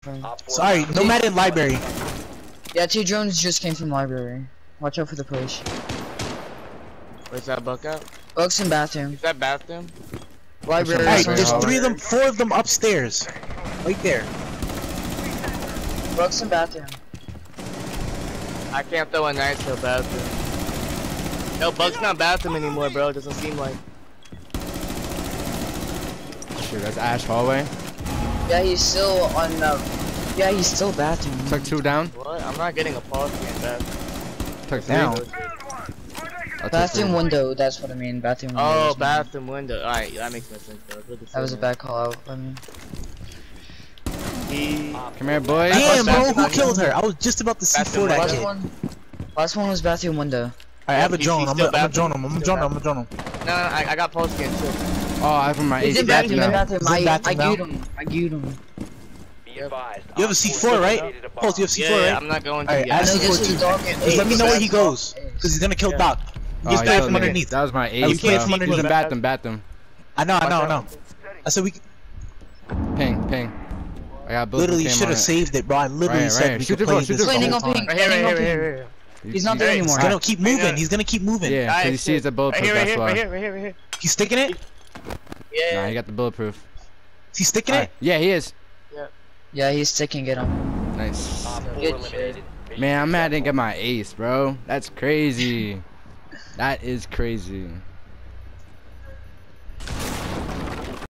Sorry, Nomad in library. Yeah, 2 drones just came from library. Watch out for the push. Where's that buck out? Buck's in bathroom. Is that bathroom? Library. Hey, there's 3 of them, 4 of them upstairs. Right there. Buck's in bathroom. I can't throw a knife to a bathroom. No, Buck's not bathroom anymore, bro. It doesn't seem like. Shit, that's Ash hallway. Yeah, he's still on yeah, he's still bathroom. Took 2 down. What? I'm not getting a pause in bathroom. Took 3. Down. Bathroom window, that's what I mean. Bathroom window. Oh, bathroom window. Alright, that makes no sense, bro. That was a bad call out. I mean. Come here, boy. Damn, bro, who killed her? I was just about to C4 that kid. Last one was bathroom window. Alright, I have a drone. I'm gonna drone him. I'm gonna drone him. No, I got pulse skin too. Oh, I have my He's ace in back bathroom, now. I bathroom glued him. I glued him. You have a C4, right? Pulse, you have C4, Yeah, right? I'm not going to. Alright, Yeah. add C4 too. Just let me know where he goes. Cause he's gonna kill Doc. Oh, Just he play killed from me. underneath. That was my we ace, can't bro. from underneath. He's in bathroom. I know. I said we Ping. I got bullets. literally should have saved it, bro. I literally said we Shoot could the play ball, this shoot the the ball. whole time. Right here. He's not there anymore. He's gonna keep moving. He's gonna keep moving. Yeah, because he sees the bulletproof, that's why. Right here. He's sticking it? Yeah. Nah, he got the bulletproof. Is he sticking it? Yeah, he is. Yeah, he's sticking it on. Nice. Good shit. Man, I'm mad I didn't get my ace, bro. That's crazy. That is crazy.